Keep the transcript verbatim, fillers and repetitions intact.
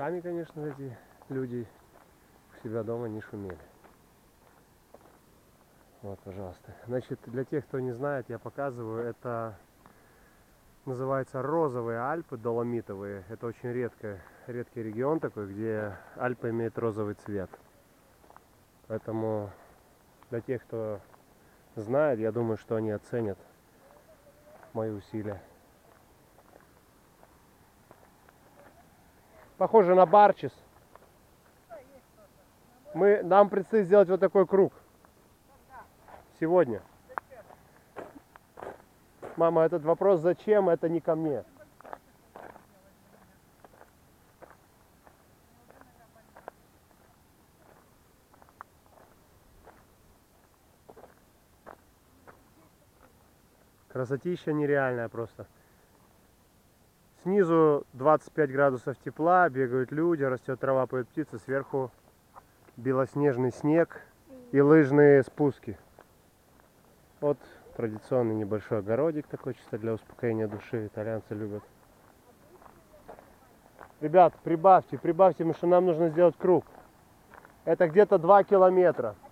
сами, конечно, эти люди у себя дома не шумели. Вот, пожалуйста. Значит, для тех, кто не знает, я показываю, это называется розовые Альпы, доломитовые. Это очень редкий, редкий регион такой, где Альпы имеют розовый цвет. Поэтому для тех, кто знает, я думаю, что они оценят мои усилия. Похоже на Барчис. Мы, нам предстоит сделать вот такой круг. Сегодня. Мама, этот вопрос зачем, это не ко мне. Красотища нереальная просто. Снизу двадцать пять градусов тепла, бегают люди, растет трава, поют птицы, сверху белоснежный снег и лыжные спуски. Вот традиционный небольшой огородик такой, чисто для успокоения души, итальянцы любят. Ребят, прибавьте, прибавьте, потому что нам нужно сделать круг. Это где-то два километра.